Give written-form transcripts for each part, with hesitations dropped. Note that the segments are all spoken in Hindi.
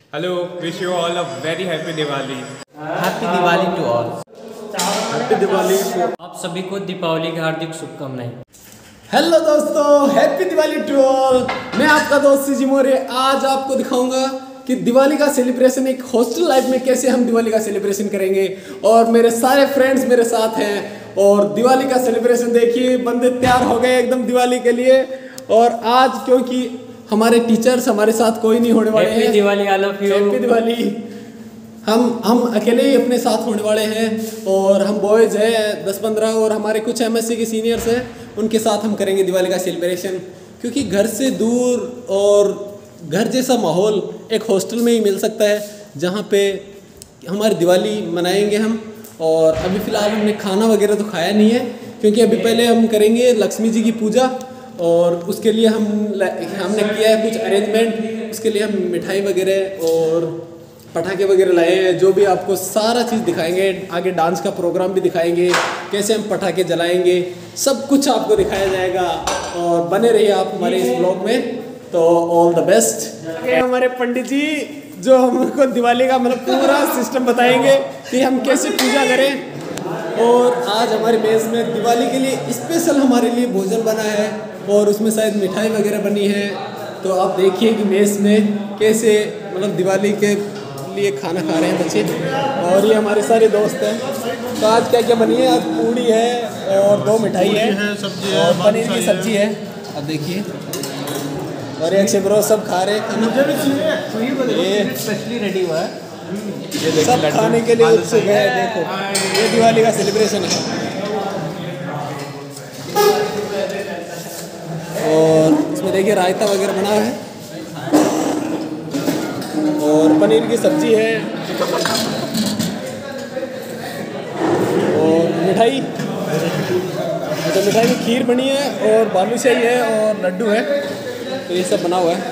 Hello, wish you all a very happy Diwali. Happy Diwali to all. Happy Diwali. आप सभी को दीपावली की हार्दिक शुभकामनाएं। हेलो दोस्तों, हैप्पी दिवाली टू ऑल। मैं आपका दोस्त सीजी मोरे आज आपको दिखाऊंगा कि दिवाली का सेलिब्रेशन एक हॉस्टल लाइफ में कैसे हम दिवाली का सेलिब्रेशन करेंगे। और मेरे सारे फ्रेंड्स मेरे साथ हैं और दिवाली का सेलिब्रेशन देखिए, बंदे तैयार हो गए एकदम दिवाली के लिए। और आज क्योंकि हमारे टीचर्स हमारे साथ कोई नहीं होने वाले हैं। Happy Diwali all of you. Happy Diwali. हम अकेले ही अपने साथ होने वाले हैं और हम बॉयज़ हैं 10-15 और हमारे कुछ एमएससी के सीनियर्स हैं, उनके साथ हम करेंगे दिवाली का सेलिब्रेशन। क्योंकि घर से दूर और घर जैसा माहौल एक हॉस्टल में ही मिल सकता है जहाँ पे हमारी दिवाली मनाएंगे हम। और अभी फ़िलहाल हमने खाना वगैरह तो खाया नहीं है क्योंकि अभी पहले हम करेंगे लक्ष्मी जी की पूजा और उसके लिए हमने किया है कुछ अरेंजमेंट। उसके लिए हम मिठाई वगैरह और पटाखे वगैरह लाए हैं, जो भी आपको सारा चीज़ दिखाएंगे। आगे डांस का प्रोग्राम भी दिखाएंगे, कैसे हम पटाखे जलाएंगे, सब कुछ आपको दिखाया जाएगा। और बने रहिए आप हमारे इस ब्लॉग में। तो ऑल द बेस्ट। हमारे पंडित जी जो हमको दिवाली का मतलब पूरा सिस्टम बताएंगे कि हम कैसे पूजा करें। और आज हमारे मेज़ में दिवाली के लिए स्पेशल हमारे लिए भोजन बना है और उसमें शायद मिठाई वगैरह बनी है। तो आप देखिए कि मेज़ में कैसे मतलब दिवाली के लिए खाना खा रहे हैं बच्चे। और ये हमारे सारे दोस्त हैं। तो आज क्या क्या बनी है? आज पूड़ी है और 2 मिठाई है और पनीर की सब्जी है। अब देखिए, और एक से ब्रो सब खा रहे हैं खाना। ये स्पेशली रेडी हुआ है, सब खाने के लिए उत्सुक है। देखो ये दिवाली का सेलिब्रेशन है। और इसमें देखिए रायता वगैरह बना है और पनीर की सब्जी है और मिठाई, तो मिठाई की खीर बनी है और बालूशाही है और लड्डू है। तो ये सब बना हुआ है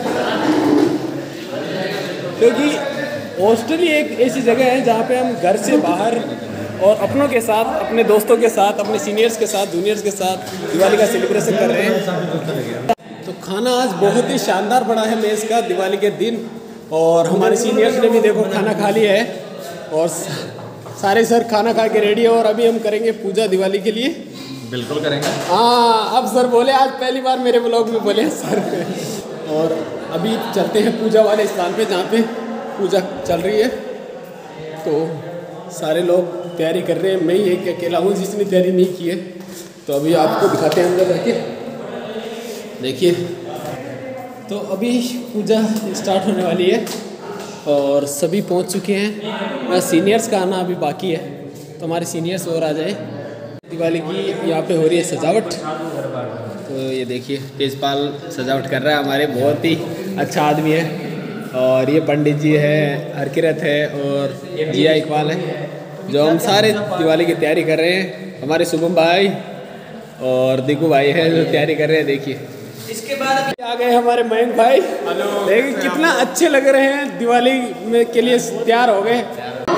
क्योंकि हॉस्टल ही एक ऐसी जगह है जहाँ पे हम घर से बाहर और अपनों के साथ, अपने दोस्तों के साथ, अपने सीनियर्स के साथ, जूनियर्स के साथ दिवाली का सेलिब्रेशन कर रहे हैं। तो खाना आज बहुत ही शानदार बना है मेज़ का दिवाली के दिन। और हमारे सीनियर्स ने भी देखो खाना खा लिया है और सारे सर खाना खा के रेडी है। और अभी हम करेंगे पूजा दिवाली के लिए। बिल्कुल करेंगे। हाँ, अब सर बोले, आज पहली बार मेरे ब्लॉग में बोले सर। और अभी चलते हैं पूजा वाले स्थान पे जहाँ पे पूजा चल रही है। तो सारे लोग तैयारी कर रहे हैं, मैं ही एक अकेला हूँ जिसने तैयारी नहीं की है। तो अभी आपको दिखाते हैं अंदर जाके, देखिए। तो अभी पूजा स्टार्ट होने वाली है और सभी पहुँच चुके हैं। बस सीनियर्स का आना अभी बाकी है, तो हमारे सीनियर्स और आ जाए। दिवाली की यहाँ पे हो रही है सजावट। तो ये देखिए तेजपाल सजावट कर रहा है, हमारे बहुत ही अच्छा आदमी है। और ये पंडित जी है, हरकिरत है और जिया इकबाल है, जो हम सारे दिवाली की तैयारी कर रहे हैं। हमारे शुभम भाई और दिकू भाई है जो तैयारी कर रहे हैं। देखिए इसके बाद आ गए हमारे मयंक भाई। देखिए कितना अच्छे लग रहे हैं, दिवाली में के लिए तैयार हो गए।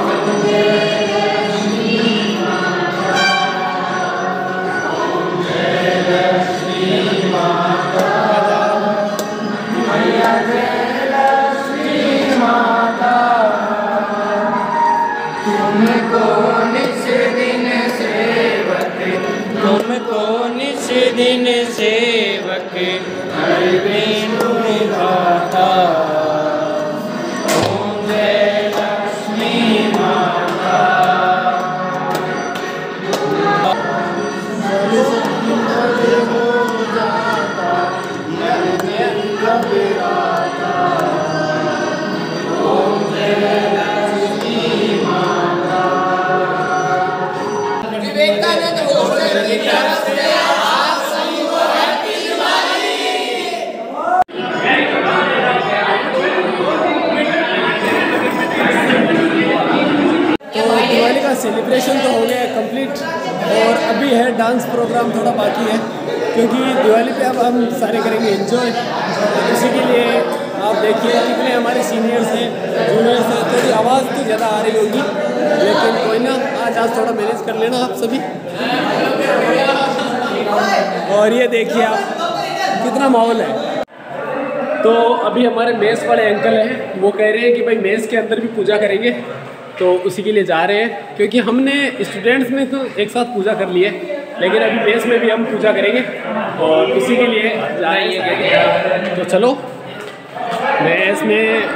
दिन सेवक हर दिन निभाता, ओम जय लक्ष्मी माता। दिवाली का सेलिब्रेशन तो हो गया है कंप्लीट और अभी है डांस प्रोग्राम थोड़ा बाकी है क्योंकि दिवाली पे अब हम सारे करेंगे एंजॉय। इसी के लिए आप देखिए कितने हमारे सीनियर्स हैं, जूनियर्स हैं। थोड़ी आवाज़ तो ज़्यादा आ रही होगी लेकिन कोई ना, आज थोड़ा मैनेज कर लेना आप सभी। और ये देखिए आप कितना माहौल है। तो अभी हमारे मेस वाले अंकल हैं, वो कह रहे हैं कि भाई मेस के अंदर भी पूजा करेंगे, तो उसी के लिए जा रहे हैं। क्योंकि हमने स्टूडेंट्स में तो एक साथ पूजा कर ली है, लेकिन अभी मेस में भी हम पूजा करेंगे और उसी के लिए जाएंगे। तो चलो मेस में,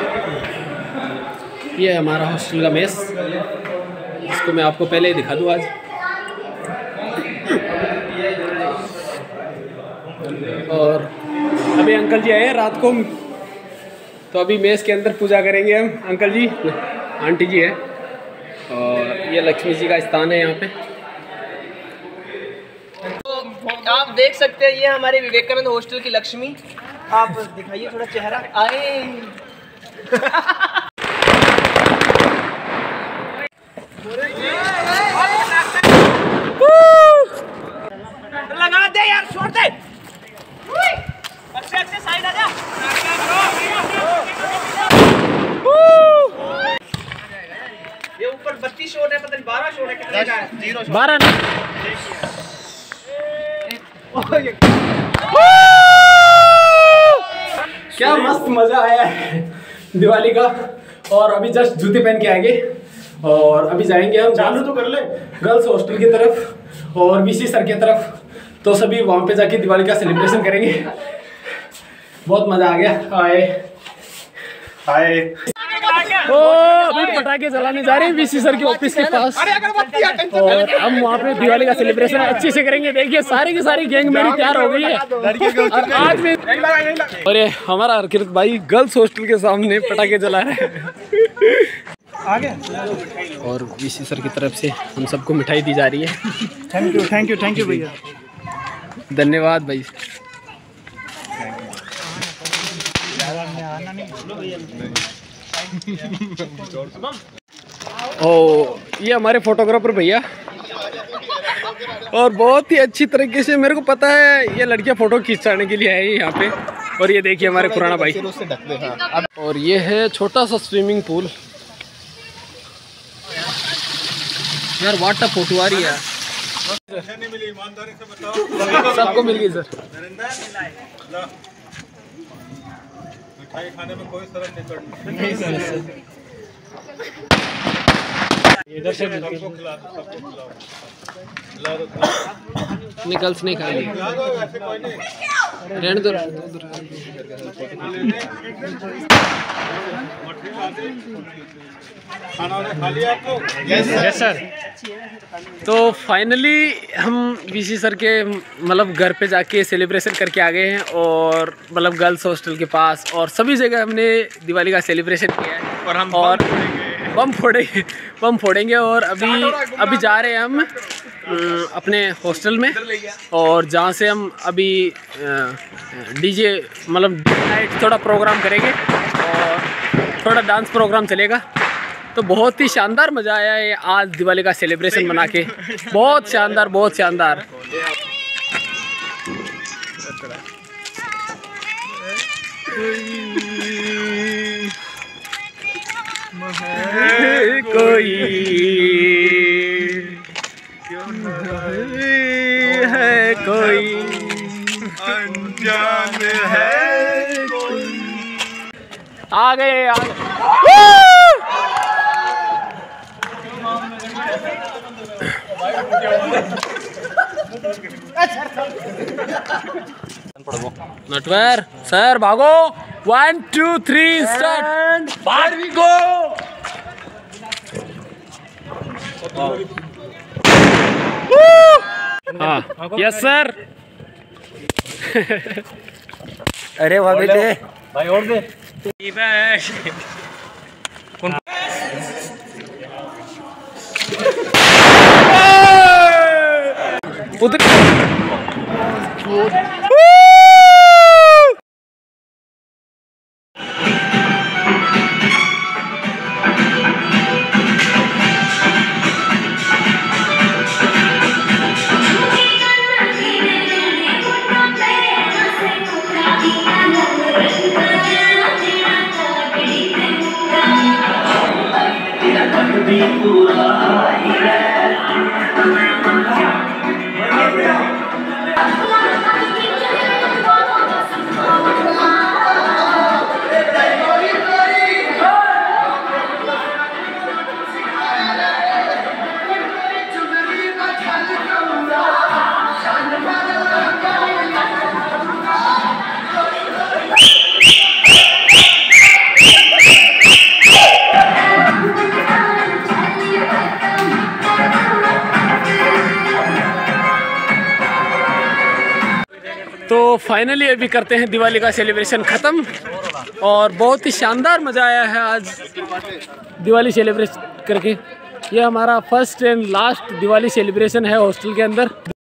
ये हमारा हॉस्टल का मेस, इसको मैं आपको पहले ही दिखा दूँ आज। और अभी अंकल जी आए हैं रात को, तो अभी मेस के अंदर पूजा करेंगे हम। अंकल जी, आंटी जी है, और ये लक्ष्मी जी का स्थान है यहाँ पे। तो आप देख सकते हैं, ये हमारे विवेकानंद हॉस्टल की लक्ष्मी। आप दिखाइए थोड़ा चेहरा, आए। लगा दे यार, छोड़ दे। अच्छे अच्छे साइड आ जा। ये ऊपर 32 शॉट है, पता नहीं 12 शॉट है, कितने का है? 12 क्या मस्त मजा आया है दिवाली का। और अभी जस्ट जूते पहन के आएंगे और अभी जाएंगे हम, चालू तो कर ले, गर्ल्स हॉस्टल की तरफ और वीसी सर की तरफ। तो सभी वहाँ पे जाके दिवाली का सेलिब्रेशन करेंगे। बहुत मजा आ गया। हाय ओ, अभी पटाखे जलाने जा रहे हैं वीसी सर के ऑफिस के पास, और हम वहाँ पे दिवाली का सेलिब्रेशन अच्छे से करेंगे। देखिए सारी की सारी गैंग मेरी तैयार हो गई है आज में। और ये हमारा हरकिरत भाई गर्ल्स हॉस्टल के सामने पटाखे जला रहे हैं। और वीसी सर की तरफ से हम सबको मिठाई दी जा रही है। थैंक यू भैया, धन्यवाद भाई। ओ, ये हमारे फोटोग्राफर भैया, और बहुत ही अच्छी तरीके से, मेरे को पता है ये लड़कियां फोटो खिंचाने के लिए आई है यहाँ पे। और ये देखिए हमारे खुराना भाई, और ये है छोटा सा स्विमिंग पूल। यार वाटर फोटो आ रही है, सबको मिल गई सर। खाने में कोई शर्म नहीं सर। इधर से गर्ल्स नहीं खाएंगे, रहने दो। खाना खा लिया आप लोग? Yes sir. तो फाइनली हम वीसी सर के मतलब घर पे जाके सेलिब्रेशन करके आ गए हैं, और मतलब गर्ल्स हॉस्टल के पास और सभी जगह हमने दिवाली का सेलिब्रेशन किया है। और हम बम फोड़ेंगे और अभी जा रहे हैं हम अपने हॉस्टल में, और जहाँ से हम अभी डीजे मतलब नाइट थोड़ा प्रोग्राम करेंगे और थोड़ा डांस प्रोग्राम चलेगा। तो बहुत ही शानदार मज़ा आया है आज दिवाली का सेलिब्रेशन मना के, बहुत शानदार, बहुत शानदार। कोई है, कोई अनजान है, आ गए। नटवर सर भागो, 1 2 3 स्टार्ट, बाहर वी गो। हाँ यस सर। अरे वाह बेटे भाई, और दे उधर। फाइनली अभी करते हैं दिवाली का सेलिब्रेशन ख़त्म और बहुत ही शानदार मज़ा आया है आज दिवाली सेलिब्रेट करके। ये हमारा first and last Diwali celebration है हॉस्टल के अंदर।